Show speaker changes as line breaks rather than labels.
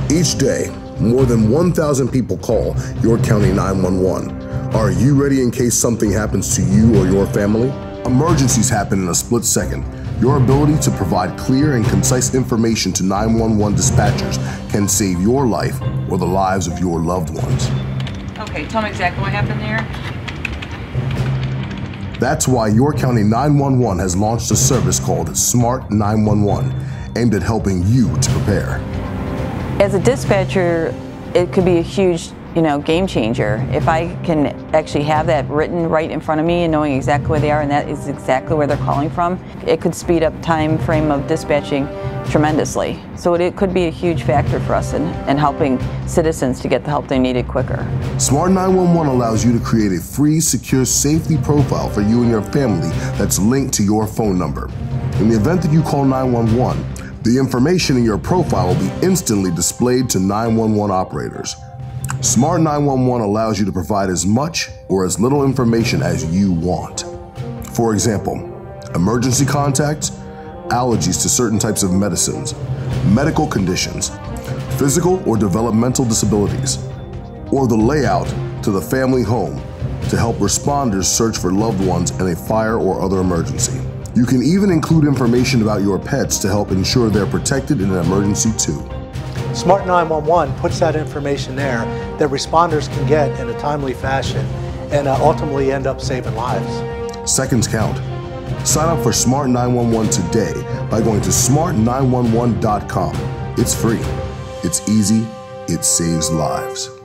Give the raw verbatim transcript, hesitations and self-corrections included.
Each day, more than one thousand people call York County nine one one. Are you ready in case something happens to you or your family? Emergencies happen in a split second. Your ability to provide clear and concise information to nine one one dispatchers can save your life or the lives of your loved ones.
Okay, tell me exactly what happened there.
That's why York County nine one one has launched a service called Smart nine one one, aimed at helping you to prepare.
As a dispatcher, it could be a huge, you know, game changer. If I can actually have that written right in front of me and knowing exactly where they are and that is exactly where they're calling from, it could speed up time frame of dispatching tremendously. So it, it could be a huge factor for us in, in helping citizens to get the help they needed quicker.
Smart nine one one allows you to create a free, secure safety profile for you and your family that's linked to your phone number. In the event that you call nine one one, the information in your profile will be instantly displayed to nine one one operators. Smart nine one one allows you to provide as much or as little information as you want. For example, emergency contacts, allergies to certain types of medicines, medical conditions, physical or developmental disabilities, or the layout to the family home to help responders search for loved ones in a fire or other emergency. You can even include information about your pets to help ensure they're protected in an emergency too.
Smart nine one one puts that information there that responders can get in a timely fashion and uh, ultimately end up saving lives.
Seconds count. Sign up for Smart nine one one today by going to smart nine one one dot com. It's free, it's easy, it saves lives.